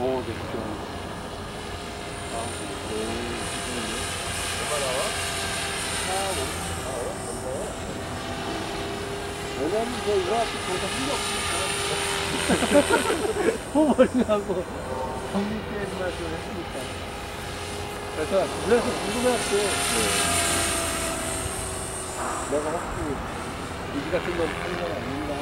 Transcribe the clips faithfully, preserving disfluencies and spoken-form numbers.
오, 네, 그렇죠. 아, 오, 뭐가 나와? 아, 뭐. 아, 왜냐면 저 이거 앞에 저도 한게 없으니까. 호버링하고 정리 게임 말씀을 했으니까. 그래서, 그래서 궁금해왔어요. 네. 내가 혹시 이지 같은 건 하는 건 아닌가.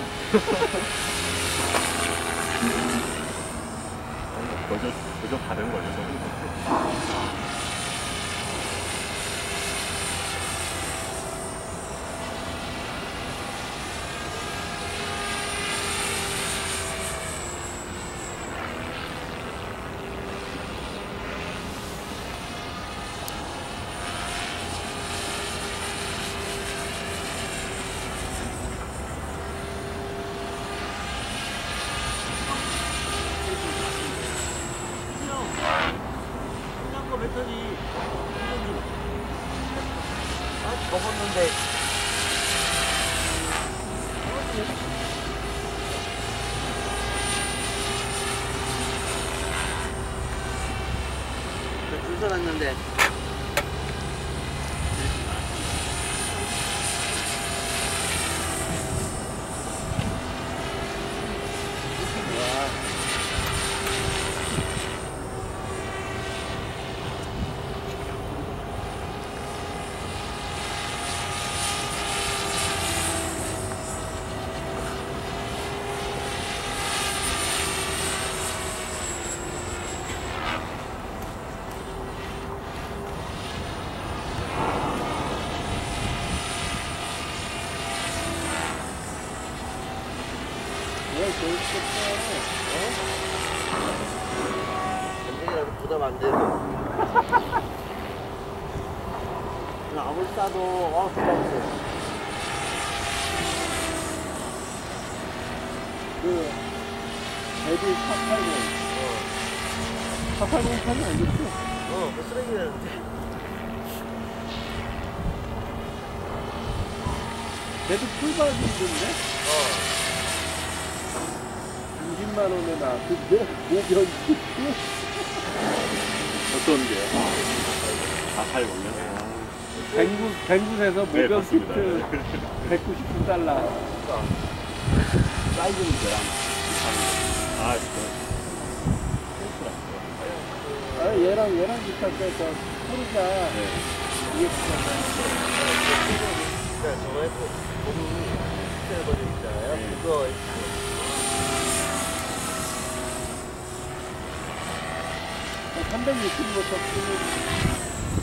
그저, 그저 다른 거죠, 저는. 배터리 아 접었는데 줄 서놨는데 언젠가라도 부담 안 되고 그냥 아무리 싸도 어 부담스러워. 그, 애들 사팔공. 어, 사팔공 타면 안 좋죠? 어, 그 쓰레기라는데. 걔도 풀받이 있는데? 어. 이십만 원에 나왔는데? 오변기. 어떤 게요? 사팔공이요? 뱅구, 뱅구에서 네, 모변 맞습니다. 키트 백구십구 달러. 사이즈는 뭐야? 아, 진짜. 아, 얘랑, 얘랑 비슷할 때, 저, 푸르자. 네. 이게 비슷하다. 저거 했고, 고무 스테일 버전 있잖아요. 네. 그거. 삼백육십부터 쓰는.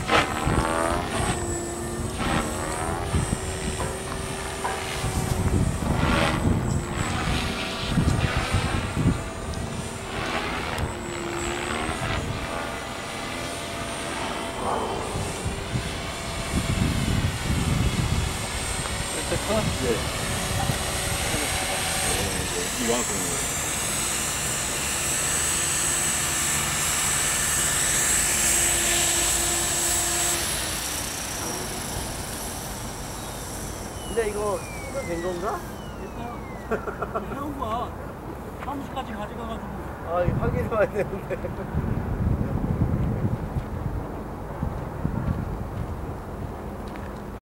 네. 이왕성. 근데 이거 이거 된 건가? 됐어요. 해온 거야. 사무실까지 가져가가지고. 아, 이거 확인해봐야 되는데.